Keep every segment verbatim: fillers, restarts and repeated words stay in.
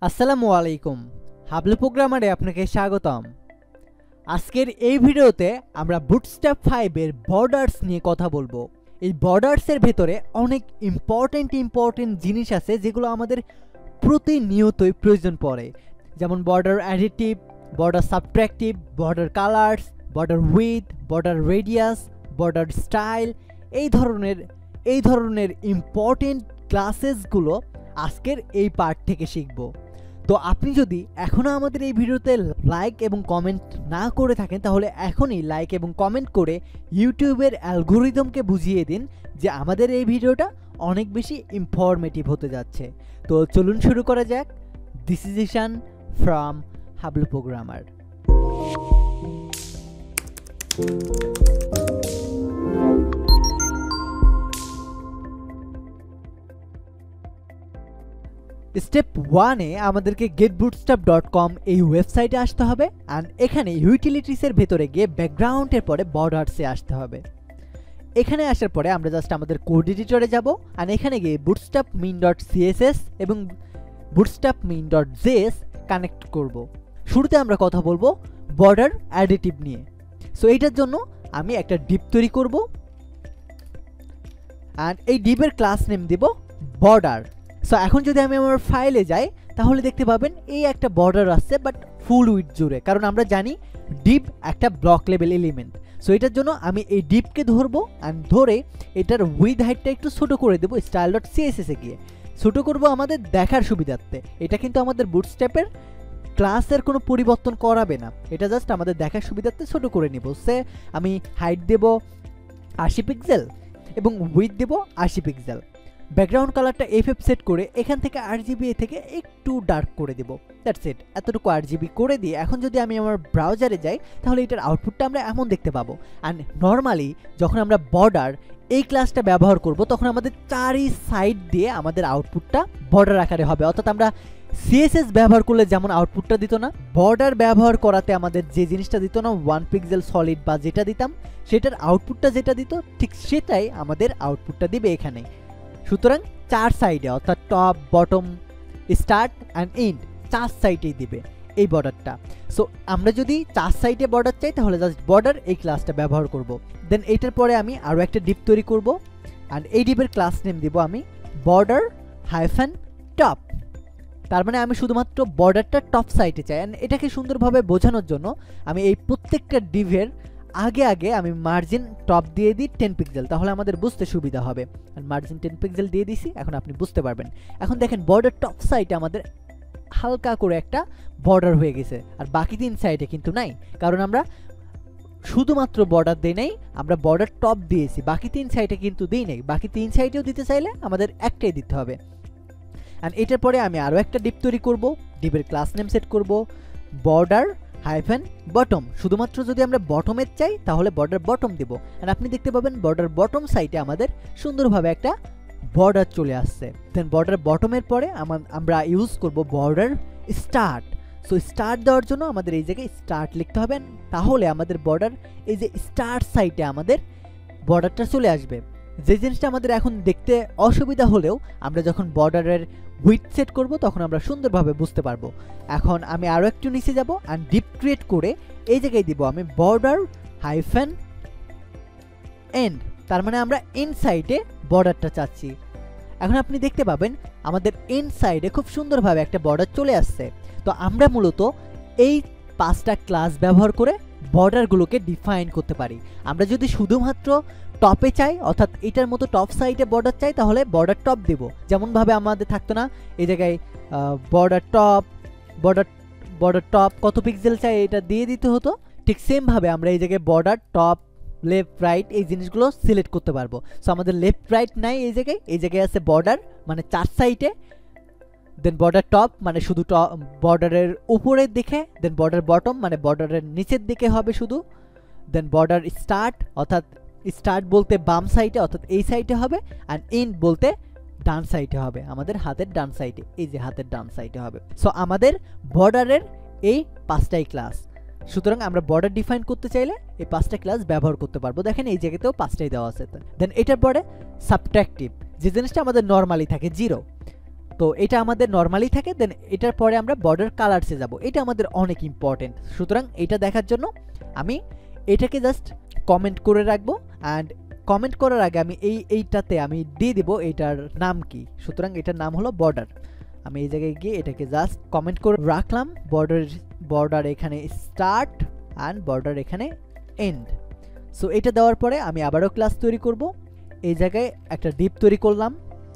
আসসালামু আলাইকুম, হাবলু প্রোগ্রামারে আপনাকে স্বাগতম। আজকের এই ভিডিওতে আমরা বুটস্ট্র্যাপ ফাইভ এর বর্ডার্স নিয়ে কথা বলবো। এই বর্ডার্সের ভেতরে অনেক ইম্পর্টেন্ট ইম্পর্টেন্ট জিনিস আছে যেগুলো আমাদের প্রতিনিয়তই প্রয়োজন পড়ে, যেমন border additive, border subtractive, border colours, border width, border radius, border style. এই ধরনের এই ধরনের ইম্পর্টেন্ট ক্লাসেসগুলো আজকের এই পার্ট থেকে শিখব। তো আপনি যদি এখনও আমাদের এই ভিডিওতে লাইক এবং কমেন্ট না করে থাকেন তাহলে এখনই লাইক এবং কমেন্ট করে ইউটিউবের অ্যালগোরিদমকে বুঝিয়ে দিন যে আমাদের এই ভিডিওটা অনেক বেশি ইনফরমেটিভ হতে যাচ্ছে। তো চলুন শুরু করা যাক। This is Ishan from Hablu programmer. Step ওয়ানে আমাদেরকে গেট বুটস্ট্র্যাপ ডট কম এই ওয়েবসাইটে আসতে হবে, অ্যান্ড এখানে ইউটিলিটিসের ভেতরে গিয়ে ব্যাকগ্রাউন্ডের পরে বর্ডার্সে আসতে হবে। এখানে আসার পরে আমরা জাস্ট আমাদের কোড এডিটরে যাব, অ্যান্ড এখানে গিয়ে বুটস্ট্র্যাপ মিন ডট সিএসএস এবং bootstrap min dot JS connect করব। শুরুতে আমরা কথা বলবো বর্ডার অ্যাডিটিভ নিয়ে। সো এইটার জন্য আমি একটা ডিপ তৈরি করব, অ্যান্ড এই ডিপের ক্লাস নেম দেব বর্ডার। সো এখন যদি আমি আমার ফাইলে যাই তাহলে দেখতে পাবেন এই একটা বর্ডার আসছে, বাট ফুল উইথ জুড়ে, কারণ আমরা জানি ডিপ একটা ব্লক লেভেল এলিমেন্ট। সো এটার জন্য আমি এই ডিপকে ধরবো, অ্যান্ড ধরে এটার উইথ হাইটটা একটু ছোটো করে দেবো স্টাইল ডট সিএসএসে গিয়ে। ছোটো করবো আমাদের দেখার সুবিধার্থে। এটা কিন্তু আমাদের বুটস্ট্র্যাপের ক্লাসের কোনো পরিবর্তন করাবে না, এটা জাস্ট আমাদের দেখার সুবিধার্থে ছোটো করে নিব। সে আমি হাইট দেব আশি পিক্সেল এবং উইথ দেব আশি পিক্সেল। ব্যাকগ্রাউন্ড কালারটা এফ এফ সেট করে এখান থেকে আরজিবি থেকে একটু ডার্ক করে দেব। দ্যাটস ইট, এতটুকু আরজিবি করে দিয়ে এখন যদি আমি আমার ব্রাউজারে যাই তাহলে এটার আউটপুটটা আমরা এমন দেখতে পাবো। অ্যান্ড নর্মালি যখন আমরা বর্ডার এই ক্লাসটা ব্যবহার করব তখন আমাদের চারি সাইড দিয়ে আমাদের আউটপুটটা বর্ডার আকারে হবে, অর্থাৎ আমরা সিএসএস ব্যবহার করলে যেমন আউটপুটটা দিত না, বর্ডার ব্যবহার করাতে আমাদের যে জিনিসটা দিত না ওয়ান পিক্সেল সলিড বা যেটা দিতাম সেটার আউটপুটটা যেটা দিত ঠিক সেটাই আমাদের আউটপুটটা দিবে এখানে। সুতরাং চার সাইডে অর্থাৎ top, bottom, start and end চার সাইডেই দিবে এই বর্ডারটা। সো আমরা যদি চার সাইডে বর্ডার চাই তাহলে জাস্ট বর্ডার এই ক্লাসটা ব্যবহার করব। দেন এইটার পরে আমি আরও একটা ডিপ তৈরি করব, অ্যান্ড এই ডিপের ক্লাস নেম দিব আমি বর্ডার হাইফেন টপ। তার মানে আমি শুধুমাত্র বর্ডারটা টপ সাইডে চাই। অ্যান্ড এটাকে সুন্দরভাবে বোঝানোর জন্য আমি এই প্রত্যেকটা ডিভের আগে আগে আমি মার্জিন টপ দিয়ে দিই টেন পিক্সেল, তাহলে আমাদের বুঝতে সুবিধা হবে। আর মার্জিন টেন পিক্সেল দিয়ে দিছি, এখন আপনি বুঝতে পারবেন। এখন দেখেন বর্ডার টপ সাইডে আমাদের হালকা করে একটা বর্ডার হয়ে গেছে, আর বাকি তিন সাইডে কিন্তু নাই, কারণ আমরা শুধুমাত্র বর্ডার দিই নাই, আমরা বর্ডার টপ দিয়েছি, বাকি তিন সাইডে কিন্তু দিই নাই। বাকি তিন সাইডেও দিতে চাইলে আমাদের একটাই দিতে হবে। অ্যান্ড এটার পরে আমি আরও একটা ডিপ তৈরি করব, ডিপের ক্লাস নেম সেট করব বর্ডার হাইফেন বটম। শুধুমাত্র যদি আমরা বটমের চাই তাহলে বর্ডার বটম দেব, আর আপনি দেখতে পাবেন বর্ডার বটম সাইডে আমাদের সুন্দরভাবে একটা বর্ডার চলে আসছে। দেন বর্ডার বটমের পরে আমরা ইউজ করব বর্ডার স্টার্ট। সো স্টার্ট দেওয়ার জন্য আমাদের এই জায়গায় স্টার্ট লিখতে হবে, তাহলে আমাদের বর্ডার এই যে স্টার্ট সাইডে আমাদের বর্ডারটা চলে আসবে। যে জিনিসটা আমাদের এখন দেখতে অসুবিধা হলেও আমরা যখন বর্ডারের উইথ সেট করব তখন আমরা সুন্দরভাবে বুঝতে পারবো। এখন আমি আরও একটু নিচে যাব, অ্যান্ড ডিপ ক্রিয়েট করে এই জায়গায় দিব আমি বর্ডার হাইফেন এন্ড। তার মানে আমরা এন্ড সাইডে বর্ডারটা চাচ্ছি। এখন আপনি দেখতে পাবেন আমাদের এন্ড সাইডে খুব সুন্দরভাবে একটা বর্ডার চলে আসছে। তো আমরা মূলত এই পাঁচটা ক্লাস ব্যবহার করে বর্ডারগুলোকে ডিফাইন করতে পারি। আমরা যদি শুধুমাত্র টপে চাই, অর্থাৎ এটার মতো টপ সাইডে বর্ডার চাই, তাহলে বর্ডার টপ দেব। যেমনভাবে আমাদের থাকতো না এই জায়গায় border top, border border top কত পিক্সেল চাই এটা দিয়ে দিতে হতো, ঠিক সেমভাবে আমরা এই জায়গায় বর্ডার টপ, লেফট রাইট এই জিনিসগুলো সিলেক্ট করতে পারবো। সো আমাদের লেফট রাইট নাই এই জায়গায়, এই জায়গায় আছে বর্ডার মানে চার সাইডে, দেন বর্ডার টপ মানে শুধু টপ বর্ডারের উপরের দিকে, দেন বর্ডার বটম মানে বর্ডারের নিচের দিকে হবে শুধু, দেন বর্ডার স্টার্ট অর্থাৎ স্টার্ট বলতে বাম সাইডে অর্থাৎ এই সাইডে হবে, আর এন্ড বলতে ডান সাইডে হবে, আমাদের হাতের ডান সাইডে, এই যে হাতের ডান সাইডে হবে। সো আমাদের বর্ডারের এই পাঁচটাই ক্লাস। সুতরাং আমরা বর্ডার ডিফাইন করতে চাইলে এই পাঁচটা ক্লাস ব্যবহার করতে পারবো। দেখেন এই জায়গাতেও পাঁচটাই দেওয়া আছে। দেন এটার পরে সাবট্রাক্টিভ, যে জিনিসটা আমাদের নর্মালি থাকে জিরো, তো এটা আমাদের নরমালি থাকে। দেন এটার পরে আমরা বর্ডার কালারসে যাব, এটা আমাদের অনেক ইম্পর্টেন্ট। সুতরাং এটা দেখার জন্য আমি এটাকে জাস্ট কমেন্ট করে রাখবো, অ্যান্ড কমেন্ট করার আগে আমি এই এইটাতে আমি দিয়ে দিব এটার নাম কি। সুতরাং এটার নাম হলো বর্ডার। আমি এই জায়গায় গিয়ে এটাকে জাস্ট কমেন্ট করে রাখলাম, বর্ডার বর্ডার এখানে স্টার্ট অ্যান্ড বর্ডার এখানে এন্ড। সো এটা দেওয়ার পরে আমি আবারও ক্লাস তৈরি করব। এই জায়গায় একটা ডিপ তৈরি করলাম।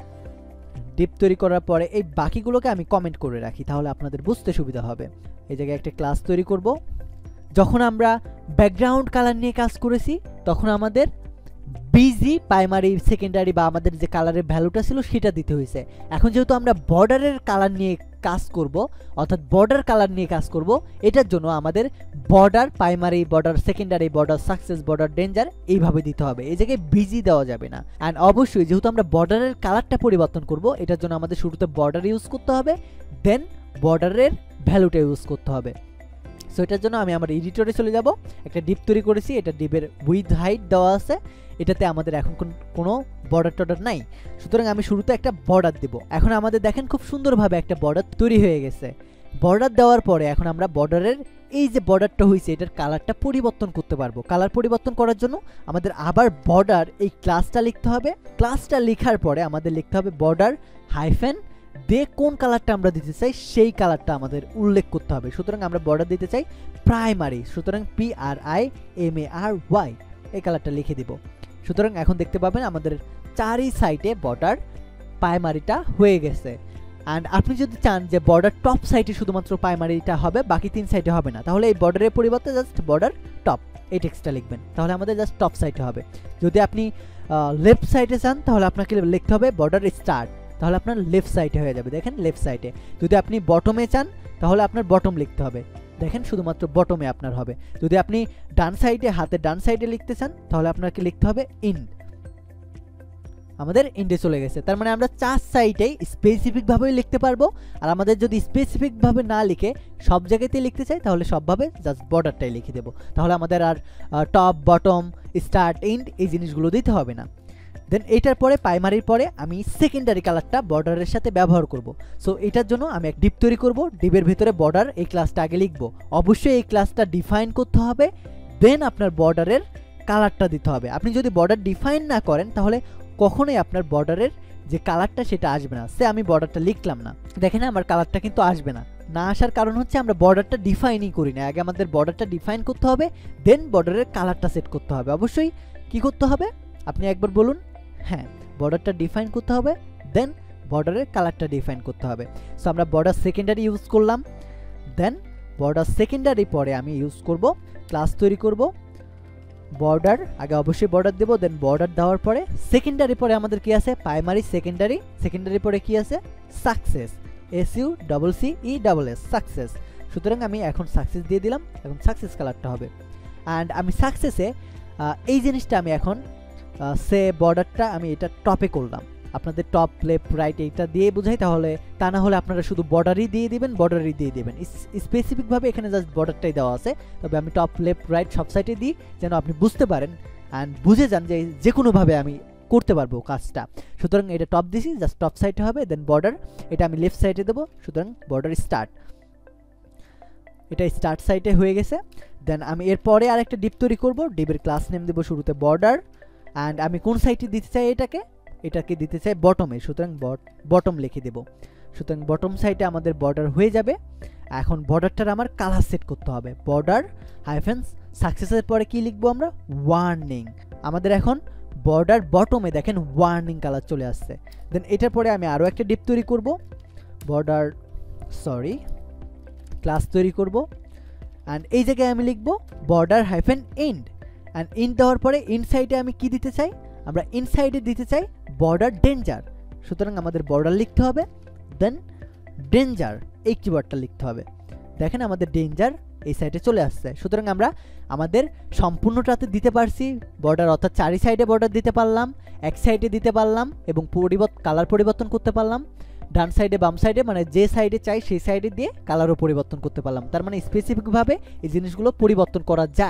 ডিপ তৈরি করার পরে এই বাকিগুলোকে আমি কমেন্ট করে রাখি, তাহলে আপনাদের বুঝতে সুবিধা হবে। এই জায়গায় একটা ক্লাস তৈরি করব। যখন আমরা ব্যাকগ্রাউন্ড কালার নিয়ে কাজ করেছি তখন আমাদের বিজি প্রাইমারি সেকেন্ডারি বা আমাদের যে কালারের ভ্যালুটা ছিল সেটা দিতে হয়েছে। এখন যেহেতু আমরা বর্ডারের কালার নিয়ে কাজ করব, অর্থাৎ বর্ডার কালার নিয়ে কাজ করব, এটার জন্য আমাদের border primary, border secondary, border success, border danger এইভাবে দিতে হবে। এই জায়গায় বিজি দেওয়া যাবে না। অ্যান্ড অবশ্যই যেহেতু আমরা বর্ডারের কালারটা পরিবর্তন করব, এটার জন্য আমাদের শুরুতে বর্ডার ইউজ করতে হবে, দেন বর্ডারের ভ্যালুটা ইউজ করতে হবে। সো এটার জন্য আমি আমার এডিটরে চলে যাব। একটা ডিপ তৈরি করেছি, এটা ডিপের উইথ হাইট দেওয়া আছে, এটাতে আমাদের এখন কোনো বর্ডার টর্ডার নাই। সুতরাং আমি শুরুতে একটা বর্ডার দেব। এখন আমাদের দেখেন খুব সুন্দরভাবে একটা বর্ডার তৈরি হয়ে গেছে। বর্ডার দেওয়ার পরে এখন আমরা বর্ডারের এই যে বর্ডারটা হয়েছে এটার কালারটা পরিবর্তন করতে পারবো। কালার পরিবর্তন করার জন্য আমাদের আবার বর্ডার এই ক্লাসটা লিখতে হবে। ক্লাসটা লেখার পরে আমাদের লিখতে হবে বর্ডার হাইফেন দে কোন কালারটা আমরা দিতে চাই সেই কালারটা আমাদের উল্লেখ করতে হবে। সুতরাং আমরা বর্ডার দিতে চাই প্রাইমারি, সুতরাং P R I M A R Y এই কালারটা লিখে দিব। সুতরাং এখন দেখতে পাবেন আমাদের চারি সাইডে বর্ডার প্রাইমারিটা হয়ে গেছে। অ্যান্ড আপনি যদি চান যে বর্ডার টপ সাইডে শুধুমাত্র প্রাইমারিটা হবে, বাকি তিন সাইডে হবে না, তাহলে এই বর্ডারের পরিবর্তে জাস্ট বর্ডার টপ এই টেক্সটটা লিখবেন, তাহলে আমাদের জাস্ট টপ সাইডে হবে। যদি আপনি লেফট সাইডে চান তাহলে আপনাকে লিখতে হবে বর্ডার স্টার্ট, তাহলে আপনার লেফট সাইডে হয়ে যাবে, দেখেন লেফট সাইডে। যদি আপনি বটমে চান তাহলে আপনার বটম লিখতে হবে, দেখেন শুধুমাত্র বটমে আপনার হবে। যদি আপনি ডান সাইডে হাতের ডান সাইডে লিখতে চান তাহলে আপনাকে লিখতে হবে ইন, আমাদের ইন্ডে চলে গেছে। তার মানে আমরা চার সাইডেই স্পেসিফিকভাবেই লিখতে পারবো। আর আমাদের যদি স্পেসিফিকভাবে না লিখে সব জায়গাতেই লিখতে চাই তাহলে সবভাবে জাস্ট বর্ডারটাই লিখে দেবো, তাহলে আমাদের আর টপ বটম স্টার্ট এন্ড এই জিনিসগুলো দিতে হবে না। দেন এটার পরে প্রাইমারির পরে আমি সেকেন্ডারি কালারটা বর্ডারের সাথে ব্যবহার করব। সো এটার জন্য আমি এক ডিপ তৈরি করব। ডিপের ভিতরে বর্ডার এই ক্লাসটা আগে লিখব। অবশ্যই এই ক্লাসটা ডিফাইন করতে হবে, দেন আপনার বর্ডারের কালারটা দিতে হবে। আপনি যদি বর্ডার ডিফাইন না করেন তাহলে কখনোই আপনার বর্ডারের যে কালারটা সেটা আসবে না। সে আমি বর্ডারটা লিখলাম না, দেখেন আমার কালারটা কিন্তু আসবে না। না আসার কারণ হচ্ছে আমরা বর্ডারটা ডিফাইনই করি না। আগে আমাদের বর্ডারটা ডিফাইন করতে হবে, দেন বর্ডারের কালারটা সেট করতে হবে। অবশ্যই কি করতে হবে আপনি একবার বলুন। হ্যাঁ, বর্ডারটা ডিফাইন করতে হবে, দেন বর্ডারের কালারটা ডিফাইন করতে হবে। সো আমরা বর্ডার সেকেন্ডারি ইউজ করলাম, দেন বর্ডার সেকেন্ডারি পরে আমি ইউজ করব ক্লাস তৈরি করব বর্ডার। আগে অবশ্যই বর্ডার দেব, দেন বর্ডার দেওয়ার পরে সেকেন্ডারি পরে আমাদের কি আছে প্রাইমারি সেকেন্ডারি, সেকেন্ডারি পরে কি আছে success, S U double C E double S success. সুতরাং আমি এখন সাকসেস দিয়ে দিলাম, এখন সাকসেস কালারটা হবে। অ্যান্ড আমি সাকসেসে এই জিনিসটা আমি এখন সে বর্ডারটা আমি এটা টপে করলাম। আপনাদের টপ লেফট রাইট এইটা দিয়ে বোঝাই, তাহলে তা না হলে আপনারা শুধু বর্ডারই দিয়ে দিবেন, বর্ডারই দিয়ে দিবেন। স্পেসিফিকভাবে এখানে জাস্ট বর্ডারটাই দেওয়া আছে, তবে আমি টপ লেফট রাইট সব সাইডে দিই যেন আপনি বুঝতে পারেন অ্যান্ড বুঝে যান যে যে কোনোভাবে আমি করতে পারবো কাজটা। সুতরাং এটা টপ দিছি, জাস্ট টপ সাইডে হবে, দেন বর্ডার এটা আমি লেফট সাইডে দেবো। সুতরাং বর্ডার স্টার্ট, এটা স্টার্ট সাইডে হয়ে গেছে। দেন আমি এরপরে আর একটা ডিপ তৈরি করবো। ডিপের ক্লাস নেম দেবো শুরুতে বর্ডার, অ্যান্ড আমি কোন সাইডে দিতে চাই এটাকে এটাকে দিতে চাই বটমে, সুতরাং বটম লিখে দেব। সুতরাং বটম সাইডে আমাদের বর্ডার হয়ে যাবে। এখন বর্ডারটার আমার কালার সেট করতে হবে। বর্ডার হাইফেন সাকসেসের পরে কি লিখবো আমরা ওয়ার্নিং। আমাদের এখন বর্ডার বটমে দেখেন ওয়ার্নিং কালার চলে আসছে। দেন এটার পরে আমি আরও একটা ডিপ তৈরি করব, বর্ডার সরি ক্লাস তৈরি করব, অ্যান্ড এই জায়গায় আমি লিখবো border hyphen end. And in দেওয়ার পরে ইনসাইডে আমি কি দিতে চাই, আমরা ইনসাইডে দিতে চাই বর্ডার ডেঞ্জার। সুতরাং আমাদের বর্ডার লিখতে হবে, দেন ডেঞ্জার এই কিওয়ার্ডটা লিখতে হবে। দেখেন আমাদের ডেঞ্জার এই সাইডে চলে আসছে। সুতরাং আমরা আমাদের সম্পূর্ণটাতে দিতে পারছি বর্ডার, অর্থাৎ চারি সাইডে বর্ডার দিতে পারলাম, এক সাইডে দিতে পারলাম এবং পরিবর্তন কালার পরিবর্তন করতে পারলাম। ডান সাইডে বাম সাইডে মানে যে সাইডে চাই সেই সাইডে দিয়ে কালারও পরিবর্তন করতে পারলাম। তার মানে স্পেসিফিকভাবে এই জিনিসগুলো পরিবর্তন করা যায়।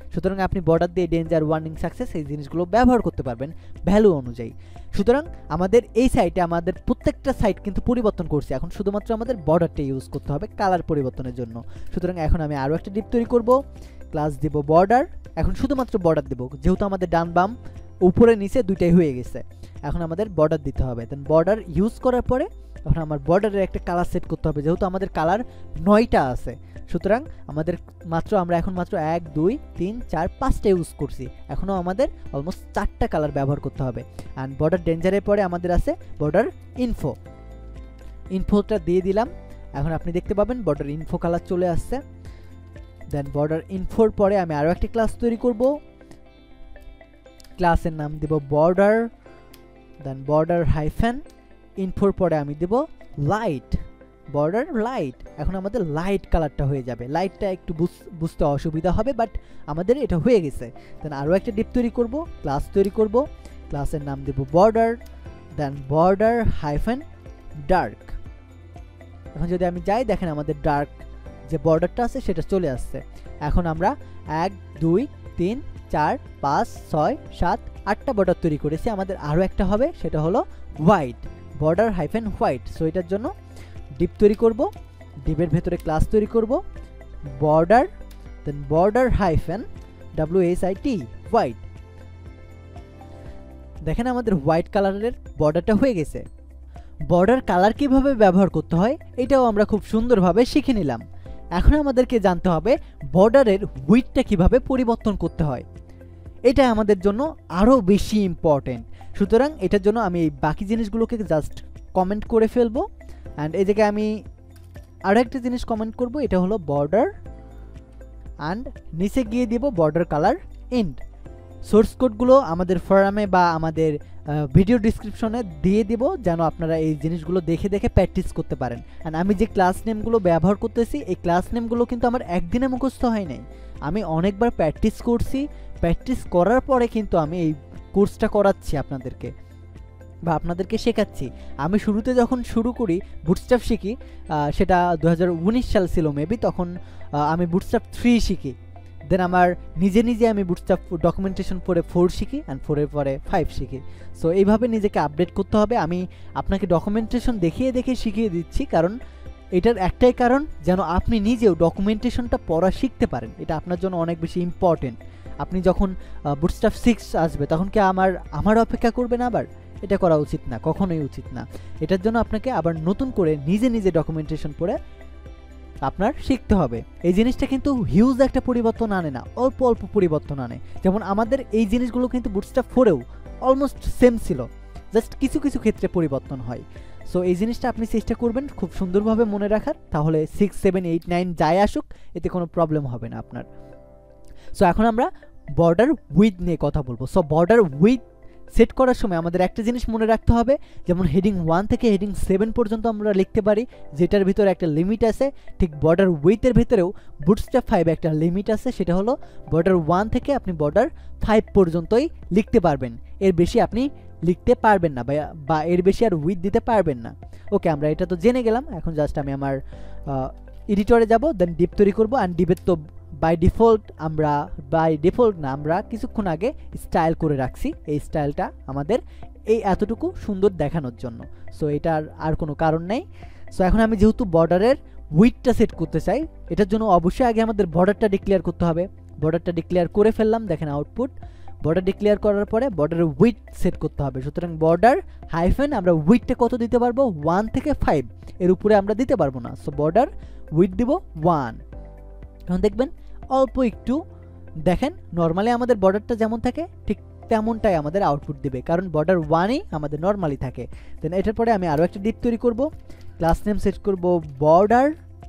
সুতরাং আপনি বর্ডার দিয়ে ডেঞ্জার, ওয়ার্নিং, সাকসেস এই জিনিসগুলো ব্যবহার করতে পারবেন ভ্যালু অনুযায়ী। সুতরাং আমাদের এই সাইটে আমাদের প্রত্যেকটা সাইট কিন্তু পরিবর্তন করছে, এখন শুধুমাত্র আমাদের বর্ডারটা ইউজ করতে হবে কালার পরিবর্তনের জন্য। সুতরাং এখন আমি আরও একটা ডিপ তৈরি করব, ক্লাস দেব বর্ডার, এখন শুধুমাত্র বর্ডার দেবো যেহেতু আমাদের ডান বাম উপরে নিচে দুইটাই হয়ে গেছে। এখন আমাদের বর্ডার দিতে হবে, দেন বর্ডার ইউজ করার পরে এখন আমার বর্ডারের একটা কালার সেট করতে হবে, যেহেতু আমাদের কালার নয়টা আছে। সুতরাং আমাদের মাত্র আমরা এখন মাত্র এক দুই তিন চার পাঁচটা ইউজ করছি, এখনও আমাদের অলমোস্ট চারটা কালার ব্যবহার করতে হবে। অ্যান্ড বর্ডার ডেঞ্জারের পরে আমাদের আছে বর্ডার ইনফো, ইনফোটা দিয়ে দিলাম। এখন আপনি দেখতে পাবেন বর্ডার ইনফো কালার চলে আসছে। দেন বর্ডার ইনফোর পরে আমি আরও একটি ক্লাস তৈরি করব, ক্লাসের নাম দেব বর্ডার, দেন বর্ডার হাইফেন ইনফোর পরে আমি দেব লাইট, বর্ডার লাইট। এখন আমাদের লাইট কালারটা হয়ে যাবে, লাইটটা একটু বুঝতে অসুবিধা হবে বাট আমাদের এটা হয়ে গেছে। দেন আরও একটা ডিপ তৈরি করব, ক্লাস তৈরি করব, ক্লাসের নাম দেব border, then border hyphen dark. এখন যদি আমি যাই দেখেন আমাদের ডার্ক যে বর্ডারটা আছে সেটা চলে আসছে। এখন আমরা এক দুই তিন চার পাঁচ ছয় সাত আটটা বর্ডার তৈরি করেছি, আমাদের আরও একটা হবে সেটা হলো white, border hyphen white. So এটার জন্য ডিপ তৈরি করব, ডিপের ভেতরে ক্লাস তৈরি করব border, then border hyphen W S I T white. দেখেন আমাদের হোয়াইট কালারের বর্ডারটা হয়ে গেছে। বর্ডার কালার কিভাবে ব্যবহার করতে হয় এটাও আমরা খুব সুন্দরভাবে শিখে নিলাম। এখন আমাদেরকে জানতে হবে বর্ডারের উইডথটা কিভাবে পরিবর্তন করতে হয়, এটা আমাদের জন্য আরও বেশি ইম্পর্টেন্ট। সুতরাং এটার জন্য আমি এই বাকি জিনিসগুলোকে জাস্ট কমেন্ট করে ফেলবো। অ্যান্ড এই জায়গায় আমি আরও একটা জিনিস কমেন্ট করব, এটা হলো বর্ডার, অ্যান্ড নিচে গিয়ে দেব বর্ডার কালার এন্ড। সোর্স কোডগুলো আমাদের ফোরামে বা আমাদের ভিডিও ডিসক্রিপশনে দিয়ে দিব, যেন আপনারা এই জিনিসগুলো দেখে দেখে প্র্যাকটিস করতে পারেন। অ্যান্ড আমি যে ক্লাস নেমগুলো ব্যবহার করতেছি এই ক্লাস নেমগুলো কিন্তু আমার একদিনে মুখস্থ হয় নাই, আমি অনেকবার প্র্যাকটিস করছি। প্র্যাকটিস করার পরে কিন্তু আমি এই কোর্সটা করাচ্ছি আপনাদেরকে বা আপনাদেরকে শেখাচ্ছি। আমি শুরুতে যখন শুরু করি বুটস্ট্র্যাপ শিখি, সেটা দু হাজার উনিশ সাল ছিল মেবি, তখন আমি বুটস্ট্র্যাপ থ্রি শিখি। দেন আমার নিজে নিজে আমি বুটস্ট্র্যাপ ডকুমেন্টেশন পরে ফোর শিখি, অ্যান্ড ফোরের পরে ফাইভ শিখি। সো এইভাবে নিজেকে আপডেট করতে হবে। আমি আপনাকে ডকুমেন্টেশন দেখিয়ে দেখে শিখিয়ে দিচ্ছি, কারণ এটার একটাই কারণ যেন আপনি নিজেও ডকুমেন্টেশনটা পড়া শিখতে পারেন। এটা আপনার জন্য অনেক বেশি ইম্পর্টেন্ট। আপনি যখন বুটস্ট্র্যাপ সিক্স আসবে তখন কি আমার আমার অপেক্ষা করবেন আবার? এটা করা উচিত না, কখনোই উচিত না। এটার জন্য আপনাকে আবার নতুন করে নিজে নিজে ডকুমেন্টেশন পড়ে আপনার শিখতে হবে। এই জিনিসটা কিন্তু হিউজ একটা পরিবর্তন আনে না, অল্প অল্প পরিবর্তন আনে। যেমন আমাদের এই জিনিসগুলো কিন্তু বুটস্ট্র্যাপ ফোরেও অলমোস্ট সেম ছিল, জাস্ট কিছু কিছু ক্ষেত্রে পরিবর্তন হয়। সো এই জিনিসটা আপনি চেষ্টা করবেন খুব সুন্দরভাবে মনে রাখার, তাহলে সিক্স সেভেন এইট নাইন যাই আসুক এতে কোনো প্রবলেম হবে না আপনার। সো এখন আমরা বর্ডার উইথ নিয়ে কথা বলবো। সো বর্ডার উইথ সেট করার সময় আমাদের একটা জিনিস মনে রাখতে হবে, যেমন হেডিং ওয়ান থেকে হেডিং সেভেন পর্যন্ত আমরা লিখতে পারি, যেটার ভিতরে একটা লিমিট আছে। ঠিক বর্ডার উইথের ভিতরেও বুটস্ট্র্যাপ ফাইভে একটা লিমিট আছে, সেটা হলো বর্ডার ওয়ান থেকে আপনি বর্ডার ফাইভ পর্যন্তই লিখতে পারবেন, এর বেশি আপনি লিখতে পারবেন না, বা এর বেশি আর উইথ দিতে পারবেন না। ওকে, আমরা এটা তো জেনে গেলাম। এখন জাস্ট আমি আমার এডিটরে যাব, দেন ডিপ তৈরি করবো। অ্যান্ড ডিপের তো বাই ডিফল্ট আমরা বাই ডিফল্ট না আমরা কিছুক্ষণ আগে স্টাইল করে রাখছি, এই স্টাইলটা আমাদের এই এতটুকু সুন্দর দেখানোর জন্য। সো এটার আর কোনো কারণ নেই। সো এখন আমি যেহেতু বর্ডারের উইথটা সেট করতে চাই, এটার জন্য অবশ্যই আগে আমাদের বর্ডারটা ডিক্লেয়ার করতে হবে। বর্ডারটা ডিক্লেয়ার করে ফেললাম, দেখেন আউটপুট। বর্ডার ডিক্লেয়ার করার পরে বর্ডারের উইথ সেট করতে হবে। সুতরাং বর্ডার হাইফেন আমরা উইথটা কত দিতে পারবো, ওয়ান থেকে ফাইভ, এর উপরে আমরা দিতে পারবো না। সো বর্ডার উইথ দিব ওয়ান। এখন দেখবেন অল্প একটু দেখেন, নর্মালি আমাদের বর্ডারটা যেমন থাকে ঠিক তেমনটাই আমাদের আউটপুট দেবে, কারণ বর্ডার ওয়ানই আমাদের নর্মালি থাকে। দেন এটার পরে আমি আরও একটা ডিপ তৈরি করব, ক্লাস নেম সেট করব বর্ডার,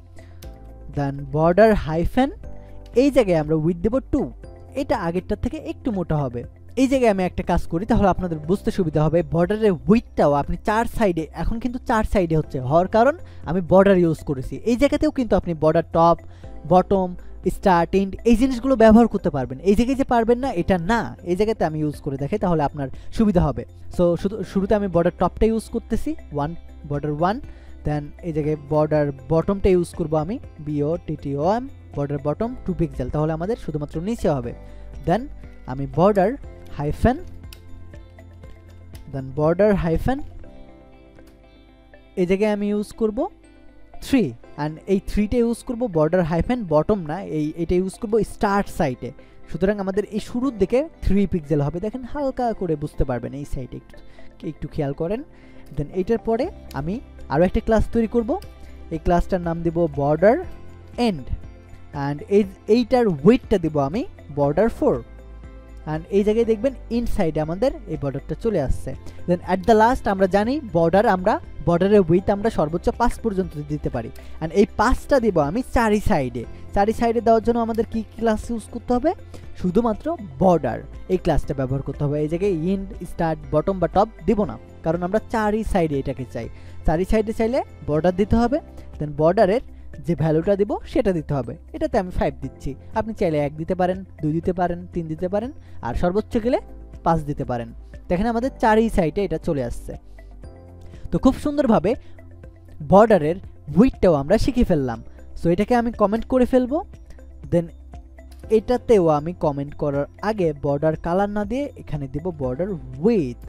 দেন বর্ডার হাইফেন, এই জায়গায় আমরা উইথ দেব টু, এটা আগেরটার থেকে একটু মোটা হবে। এই জায়গায় আমি একটা কাজ করি, তাহলে আপনাদের বুঝতে সুবিধা হবে। বর্ডারের উইথটাও আপনি চার সাইডে, এখন কিন্তু চার সাইডে হচ্ছে হওয়ার কারণ আমি বর্ডার ইউজ করেছি। এই জায়গাতেও কিন্তু আপনি border top, bottom, start, end এই জিনিসগুলো ব্যবহার করতে পারবেন। এই জায়গায় যে পারবেন না এটা না, এই জায়গাতে আমি ইউজ করে দেখাই, তাহলে আপনার সুবিধা হবে। সো শুধু শুরুতে আমি বর্ডার টপটা ইউজ করতেছি, ওয়ান বর্ডার ওয়ান, দেন এই জায়গায় বর্ডার বটমটা ইউজ করব আমি, B O T T O M, border bottom two pixel, তাহলে আমাদের শুধুমাত্র নিচে হবে। দেন আমি border hyphen, then border hyphen এই জায়গায় আমি ইউজ করব থ্রি, অ্যান্ড এই থ্রিটা ইউজ করব বর্ডার হাইফেন বটম না, এই এটা ইউজ করব স্টার্ট সাইটে। সুতরাং আমাদের এই শুরুর দিকে থ্রি পিক্সেল হবে, দেখেন হালকা করে বুঝতে পারবেন এই সাইডে, একটু একটু খেয়াল করেন। দেন এইটার পরে আমি আরও একটা ক্লাস তৈরি করব, এই ক্লাসটার নাম দেব বর্ডার এন্ড, অ্যান্ড এই এইটার ওয়েটটা দেব আমি বর্ডার ফোর, অ্যান্ড এই জায়গায় দেখবেন ইনসাইডে আমাদের এই বর্ডারটা চলে আসছে। দেন অ্যাট দ্য লাস্ট আমরা জানি বর্ডার আমরা বর্ডারের উইথ আমরা সর্বোচ্চ পাঁচ পর্যন্ত দিতে পারি, অ্যান্ড এই পাঁচটা দিব আমি চারি সাইডে। চারি সাইডে দেওয়ার জন্য আমাদের কি ক্লাস ইউজ করতে হবে, শুধুমাত্র বর্ডার এই ক্লাসটা ব্যবহার করতে হবে। এই জায়গায় ইন্ড, স্টার্ট, বটম বা টপ দিব না, কারণ আমরা চারি সাইডে এটাকে চাই। চারি সাইডে চাইলে বর্ডার দিতে হবে, দেন বর্ডারের যে ভ্যালুটা দিব সেটা দিতে হবে। এটাতে আমি ফাইভ দিচ্ছি, আপনি চাইলে এক দিতে পারেন, দুই দিতে পারেন, তিন দিতে পারেন, আর সর্বোচ্চ গেলে পাঁচ দিতে পারেন। দেখেন আমাদের চারি সাইডে এটা চলে আসছে। তো খুব সুন্দরভাবে বর্ডারের উইডটাও আমরা শিখে ফেললাম। সো এটাকে আমি কমেন্ট করে ফেলবো। দেন এটাতেও আমি কমেন্ট করার আগে বর্ডার কালার না দিয়ে এখানে দেব border width,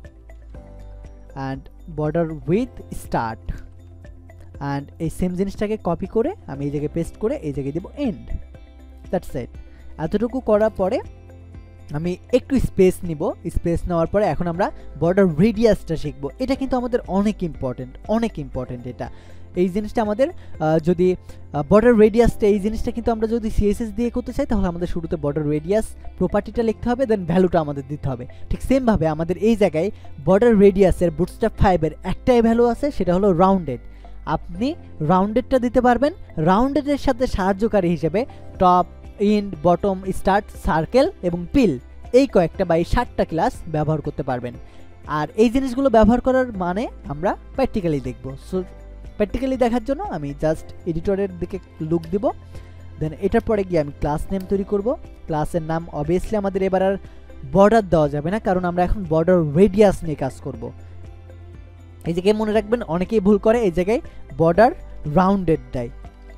and border width start, and এই সেম জিনিসটাকে কপি করে আমি এই জায়গায় পেস্ট করে এই জায়গায় দেব এন্ড। That's it. এতটুকু করার পরে আমি একটু স্পেস নিব, স্পেস নেওয়ার পরে এখন আমরা বর্ডার রেডিয়াসটা শিখবো। এটা কিন্তু আমাদের অনেক ইম্পর্টেন্ট, অনেক ইম্পর্টেন্ট এটা। এই জিনিসটা আমাদের যদি বর্ডার রেডিয়াসটা, এই জিনিসটা কিন্তু আমরা যদি সিএসএস দিয়ে করতে চাই তাহলে আমাদের শুরুতে বর্ডার রেডিয়াস প্রপার্টিটা লিখতে হবে, দেন ভ্যালুটা আমাদের দিতে হবে। ঠিক সেমভাবে আমাদের এই জায়গায় বর্ডার রেডিয়াসের বুটস্ট্র্যাপ ফাইভের একটাই ভ্যালু আছে, সেটা হলো রাউন্ডেড। আপনি রাউন্ডেডটা দিতে পারবেন। রাউন্ডেডের সাথে সাহায্যকারী হিসেবে top, end, bottom, start, circle এবং পিল, এই কয়েকটা বা এই সাতটা ক্লাস ব্যবহার করতে পারবেন। আর এই জিনিসগুলো ব্যবহার করার মানে আমরা প্র্যাকটিক্যালি দেখব। সো প্র্যাকটিক্যালি দেখার জন্য আমি জাস্ট এডিটরের দিকে লুক দিব। দেন এটার পরে গিয়ে আমি ক্লাস নেম তৈরি করব। ক্লাসের নাম অবভিয়াসলি আমাদের এবার আর বর্ডার দেওয়া যাবে না, কারণ আমরা এখন বর্ডার রেডিয়াস নিয়ে কাজ করব। এই জায়গায় মনে রাখবেন, অনেকেই ভুল করে এই জায়গায় বর্ডার রাউন্ডেড দেয়,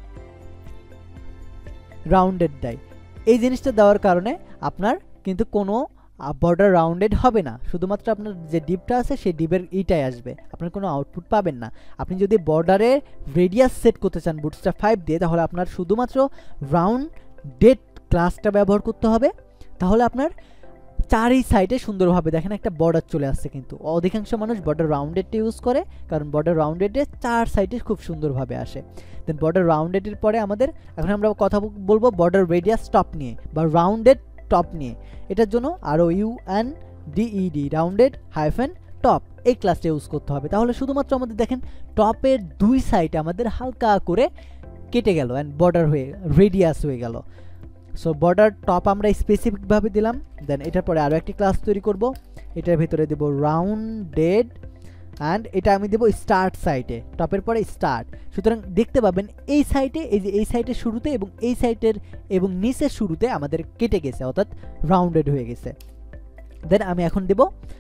রাউন্ডেড দেয়। এই জিনিসটা দেওয়ার কারণে আপনার কিন্তু কোনো বর্ডার রাউন্ডেড হবে না, শুধুমাত্র আপনার যে ডিপটা আছে সেই ডিপের ইটাই আসবে, আপনার কোনো আউটপুট পাবেন না। আপনি যদি বর্ডারের রেডিয়াস সেট করতে চান বুটস্ট্র্যাপ ফাইভ দিয়ে, তাহলে আপনার শুধুমাত্র রাউন্ডেড ক্লাসটা ব্যবহার করতে হবে, তাহলে আপনার চারি সাইডে সুন্দরভাবে দেখেন একটা বর্ডার চলে আসছে। কিন্তু অধিকাংশ মানুষ বর্ডার রাউন্ডেডটা ইউজ করে, কারণ বর্ডার রাউন্ডেডে চার সাইডে খুব সুন্দরভাবে আসে। দেন বর্ডার রাউন্ডেডের পরে আমাদের এখন আমরা কথা বলবো বর্ডার রেডিয়াস টপ নিয়ে বা রাউন্ডেড টপ নিয়ে। এটার জন্য আরও U N D E D rounded hyphen top এই ক্লাসটা ইউজ করতে হবে। তাহলে শুধুমাত্র আমাদের দেখেন টপের দুই সাইডে আমাদের হালকা করে কেটে গেল অ্যান্ড বর্ডার হয়ে রেডিয়াস হয়ে গেল। সো বর্ডার টপ আমরা স্পেসিফিকভাবে দিলাম। দেন এটার পরে আরও একটি ক্লাস তৈরি করব, এটার ভিতরে দেব রাউন্ডেড, অ্যান্ড এটা আমি দেব স্টার্ট সাইটে, টপের পরে স্টার্ট। সুতরাং দেখতে পাবেন এই সাইটে, এই যে এই সাইটের শুরুতে এবং এই সাইটের এবং নিচের শুরুতে আমাদের কেটে গেছে, অর্থাৎ রাউন্ডেড হয়ে গেছে। দেন আমি এখন দেব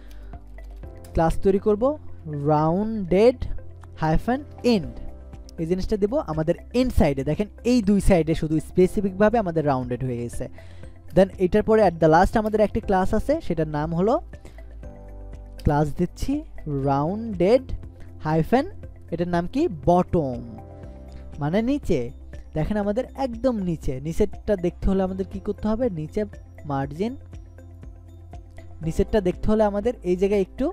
ক্লাস তৈরি করব রাউন্ডেড হাইফেন এন্ড, এই জিনিসটা দেব আমাদের এন্ড সাইডে। দেখেন এই দুই সাইডে শুধু স্পেসিফিকভাবে আমাদের রাউন্ডেড হয়ে গেছে। দেন এটার পরে অ্যাট দ্য লাস্ট আমাদের একটি ক্লাস আছে, সেটার নাম হলো ক্লাস দিচ্ছি রাউন্ডেড হাইফেন, এটার নাম কি বটম, মানে নিচে। দেখেন আমাদের একদম নিচে, নিচেরটা দেখতে হলে আমাদের কি করতে হবে, নিচে মার্জিন, নিচেরটা দেখতে হলে আমাদের এই জায়গায় একটু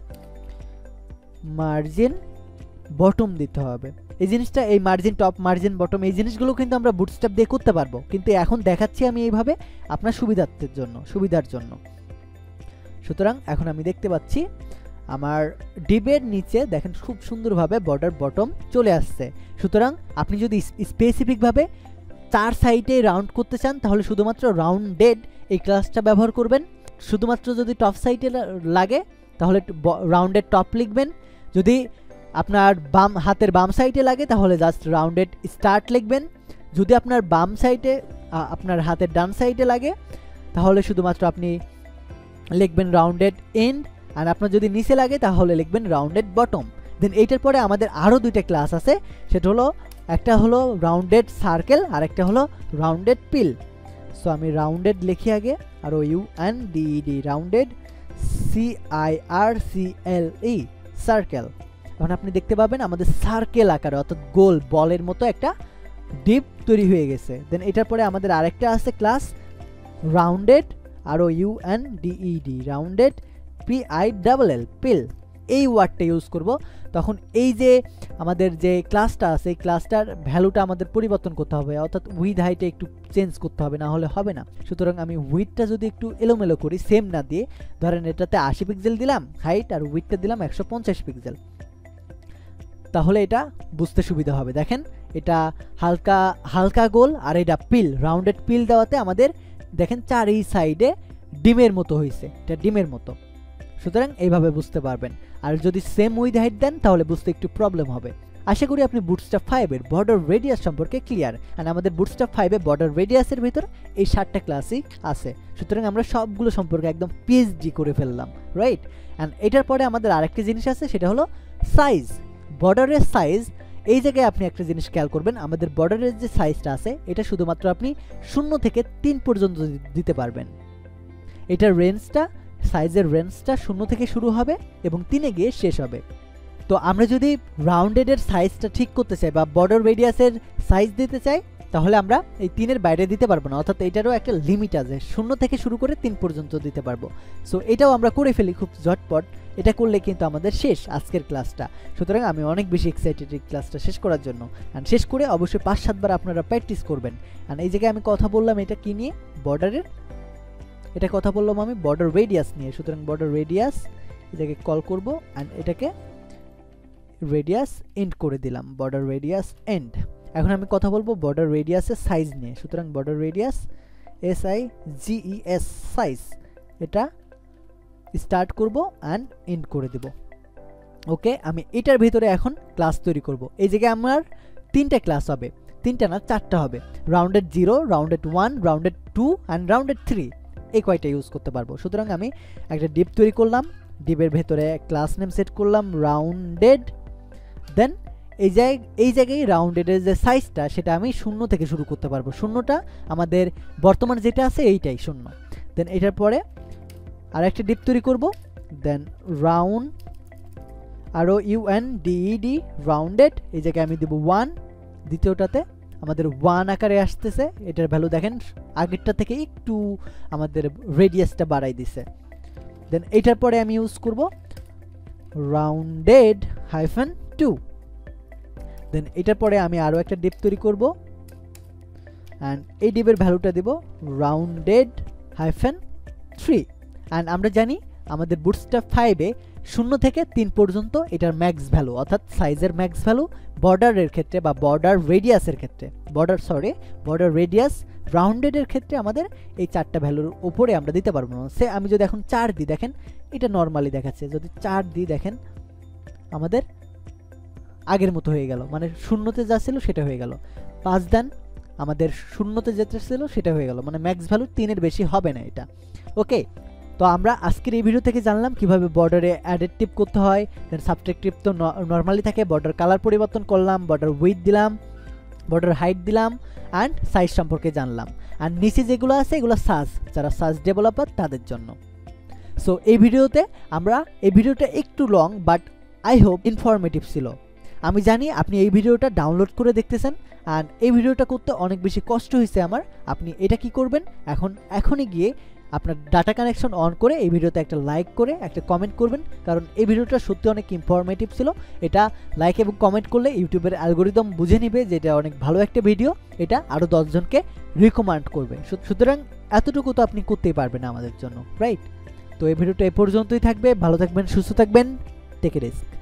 মার্জিন বটম দিতে হবে। এই জিনিসটা, এই মার্জিন টপ, মার্জিন বটম, এই জিনিসগুলো কিন্তু আমরা বুটস্ট্র্যাপ দিয়ে করতে পারবো, কিন্তু এখন দেখাচ্ছি আমি এইভাবে আপনার সুবিধার্থের জন্য, সুবিধার জন্য। সুতরাং এখন আমি দেখতে পাচ্ছি আমার ডিবের নিচে দেখেন খুব সুন্দরভাবে বর্ডার বটম চলে আসছে। সুতরাং আপনি যদি স্পেসিফিকভাবে চার সাইডে রাউন্ড করতে চান তাহলে শুধুমাত্র রাউন্ডেড এই ক্লাসটা ব্যবহার করবেন। শুধুমাত্র যদি টপ সাইডে লাগে তাহলে রাউন্ডেড টপ লিখবেন। যদি আপনার বাম হাতের বাম সাইডে লাগে তাহলে জাস্ট রাউন্ডেড স্টার্ট লিখবেন। যদি আপনার বাম সাইডে আপনার হাতের ডান সাইডে লাগে তাহলে শুধুমাত্র আপনি লিখবেন রাউন্ডেড এন্ড, আর আপনার যদি নিচে লাগে তাহলে লিখবেন রাউন্ডেড বটম। দেন এইটার পরে আমাদের আরও দুইটা ক্লাস আছে, সেটা হলো একটা হলো রাউন্ডেড সার্কেল আর একটা হলো রাউন্ডেড পিল। সো আমি রাউন্ডেড লিখি আগে, R O U N D E D, rounded, C I R C L E, circle. এখন আপনি দেখতে পাবেন আমাদের সার্কেল আকারে অর্থাৎ গোল বলের মতো একটা ডিপ তৈরি হয়ে গেছে। দেন এটার পরে আমাদের আরেকটা আছে class rounded, R O U N D E D, rounded, P I double L, pill. এই ওয়ার্ডটা ইউজ করব। তখন এই যে আমাদের যে ক্লাসটা আছে এই ক্লাসটার ভ্যালুটা আমাদের পরিবর্তন করতে হবে, অর্থাৎ উইথ হাইটে একটু চেঞ্জ করতে হবে, না হলে হবে না। সুতরাং আমি উইথটা যদি একটু এলোমেলো করি, সেম না দিয়ে, ধরেন এটাতে আশি পিক্সেল দিলাম হাইট আর উইথটা দিলাম একশো পঞ্চাশ পিক্সেল, তাহলে এটা বুঝতে সুবিধা হবে। দেখেন এটা হালকা হালকা গোল আর এটা পিল, রাউন্ডেড পিল দেওয়াতে আমাদের দেখেন চারি সাইডে ডিমের মতো হয়েছে, এটা ডিমের মতো। সুতরাং এইভাবে বুঝতে পারবেন। আর যদি সেম উইথ হাইট দেন তাহলে বুঝতে একটু প্রবলেম হবে। আশা করি আপনি বুটস্ট্র্যাপ ফাইভ এর বর্ডার রেডিয়াস সম্পর্কে ক্লিয়ার। আর আমাদের বুটস্ট্র্যাপ ফাইভ এ বর্ডার রেডিয়াসের ভিতর এই সাতটা ক্লাসই আছে। সুতরাং আমরা সবগুলো সম্পর্কে একদম পিএইচডি করে ফেললাম, রাইট? অ্যান্ড এটার পরে আমাদের আরেকটা জিনিস আছে, সেটা হলো সাইজ, বর্ডারের সাইজ। এই জায়গায় আপনি একটা জিনিস খেয়াল করবেন, আমাদের বর্ডারের যে সাইজটা আছে এটা শুধুমাত্র আপনি শূন্য থেকে তিন পর্যন্ত দিতে পারবেন। এটার রেঞ্জটা, সাইজের রেঞ্জটা শূন্য থেকে শুরু হবে এবং তিনে গিয়ে শেষ হবে। তো আমরা যদি রাউন্ডেডের সাইজটা ঠিক করতে চাই বা বর্ডার রেডিয়াসের সাইজ দিতে চাই, তাহলে আমরা এই তিনের বাইরে দিতে পারবো না, অর্থাৎ এটারও একটা লিমিট আছে, শূন্য থেকে শুরু করে তিন পর্যন্ত দিতে পারবো। সো এটাও আমরা করে ফেলি খুব ঝটপট। এটা করলে কিন্তু আমাদের শেষ আজকের ক্লাসটা। সুতরাং আমি অনেক বেশি এক্সাইটেড এই ক্লাসটা শেষ করার জন্য। অ্যান্ড শেষ করে অবশ্যই পাঁচ সাতবার আপনারা প্র্যাকটিস করবেন। অ্যান্ড এই জায়গায় আমি কথা বললাম এটা কি নিয়ে, বর্ডারের, এটা কথা বললাম আমি বর্ডার রেডিয়াস নিয়ে। সুতরাং বর্ডার রেডিয়াস এটাকে কল করব অ্যান্ড এটাকে রেডিয়াস এন্ড করে দিলাম, বর্ডার রেডিয়াস এন্ড। এখন আমি কথা বলবো বর্ডার রেডিয়াসের সাইজ নিয়ে। সুতরাং border radius, S I G E S, size, এটা স্টার্ট করব অ্যান্ড এন্ড করে দেব। ওকে, আমি এটার ভিতরে এখন ক্লাস তৈরি করব। এই জায়গায় আমার তিনটা ক্লাস হবে, তিনটা না চারটা হবে, rounded zero, rounded one, rounded two and rounded three, এই কয়টা ইউজ করতে পারবো। সুতরাং আমি একটা ডিপ তৈরি করলাম, ডিপের ভেতরে ক্লাস নেম সেট করলাম রাউন্ডেড। দেন এই জায়গায় এই জায়গায় রাউন্ডেডের যে সাইজটা সেটা আমি শূন্য থেকে শুরু করতে পারবো। শূন্যটা আমাদের বর্তমান যেটা আছে এইটাই শূন্য। দেন এটার পরে আর একটা ডিপ তৈরি করব, দেন রাউন্ড, আরও ইউএন ডিইডি, রাউন্ডেড। এই জায়গায় আমি দেবো ওয়ান, দ্বিতীয়টাতে আমাদের ওয়ান আকারে আসতেছে, এটার ভ্যালু দেখেন আগেরটা থেকে একটু আমাদের রেডিয়াসটা বাড়াই দিছে। দেন এটার পরে আমি ইউজ করব রাউন্ডেড হাইফেন টু। দেন এটার পরে আমি আরও একটা ডিপ তৈরি করব অ্যান্ড এই ডিপের ভ্যালুটা দেব রাউন্ডেড হাইফেন থ্রি। অ্যান্ড আমরা জানি আমাদের বুটস্ট্র্যাপ ফাইভে শূন্য থেকে তিন পর্যন্ত এটার ম্যাক্স ভ্যালু, অর্থাৎ সাইজের ম্যাক্স ভ্যালু বর্ডারের ক্ষেত্রে বা বর্ডার রেডিয়াসের ক্ষেত্রে, বর্ডার সরি বর্ডার রেডিয়াস রাউন্ডেডের ক্ষেত্রে আমাদের এই চারটা ভ্যালুর উপরে আমরা দিতে পারবো না। সে আমি যদি এখন চার দিই, দেখেন এটা নর্মালি দেখাচ্ছে, যদি চার দিই দেখেন আমাদের আগের মতো হয়ে গেল, মানে শূন্যতে যা ছিল সেটা হয়ে গেল। পাঁচ দেন আমাদের শূন্যতে যেটা ছিল সেটা হয়ে গেল, মানে ম্যাক্স ভ্যালু তিনের বেশি হবে না এটা। ওকে, তো আমরা আজকের এই ভিডিও থেকে জানলাম কিভাবে বর্ডারে অ্যাডেটিভ করতে হয়। দেন সাবট্রাক্টিভ তো নর্মালি থাকে, বর্ডার কালার পরিবর্তন করলাম, বর্ডার উইথ দিলাম, বর্ডার হাইট দিলাম অ্যান্ড সাইজ সম্পর্কে জানলাম। আর নিচে যেগুলো আছে এগুলো সাজ, যারা সাজ ডেভেলপার তাদের জন্য। সো এই ভিডিওতে আমরা, এই ভিডিওটা একটু long but I hope informative ছিল। আমি জানি আপনি এই ভিডিওটা ডাউনলোড করে দেখতেছেন অ্যান্ড এই ভিডিওটা করতে অনেক বেশি কষ্ট হয়েছে আমার। আপনি এটা কি করবেন, এখন এখনই গিয়ে আপনার ডাটা কানেকশন অন করে এই ভিডিওতে একটা লাইক করে একটা কমেন্ট করবেন, কারণ এই ভিডিওটা সত্যি অনেক ইনফরমেটিভ ছিল। এটা লাইক এবং কমেন্ট করলে ইউটিউবের অ্যালগোরিদম বুঝে নেবে যে এটা অনেক ভালো একটা ভিডিও, এটা আরও দশজনকে রিকমেন্ড করবে। সুতরাং এতটুকু তো আপনি করতেই পারবেন আমাদের জন্য, রাইট? তো এই ভিডিওটা এ পর্যন্তই থাকবে। ভালো থাকবেন, সুস্থ থাকবেন, টেক এ রিস্ক।